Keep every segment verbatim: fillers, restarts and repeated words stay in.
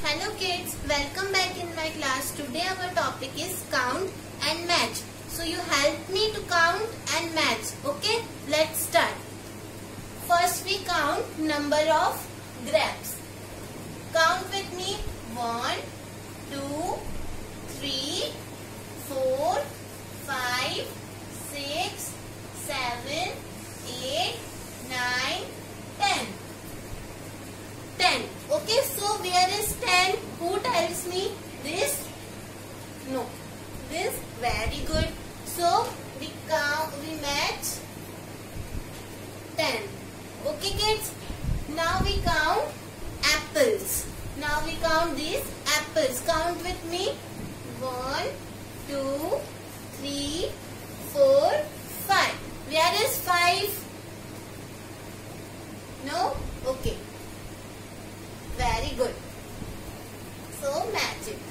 Hello kids, welcome back in my class. Today our topic is count and match. So you help me to count and match. Okay, let's start. First we count number of grapes. Count with me. One, two, three, four, five, six, seven, eight, nine, ten. ten. Okay, so where is ten? Who tells me? This? No. This? Very good. So we count, we match ten. Okay kids? Now we count apples. Now we count these apples. Count with me. One, two, three, four, five. Where is five? No? Okay. Very good. So match it.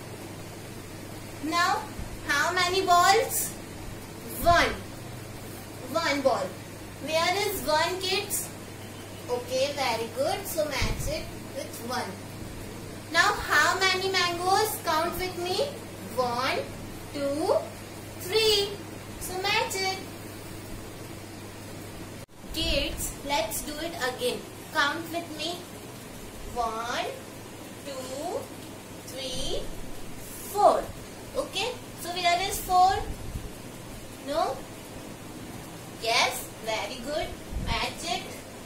Now how many balls? One. One ball. Where is one kids? Okay, very good. So match it with one. Now how many mangoes? Count with me. One, two, three. So match it. Kids, let's do it again. Count with me. One, two, three, four. Okay. So where is four? No? Yes. Very good. Match it.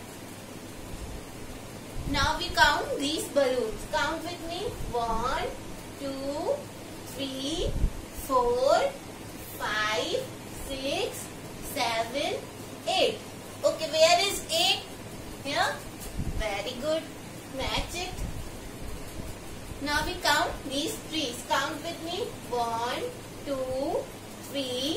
Now we count these balloons. Count with me. One, two, three, four, five, six, seven, eight. Okay. Where is eight? Here. Very good. Match it. Now we count these trees. Count with me. One, two, three,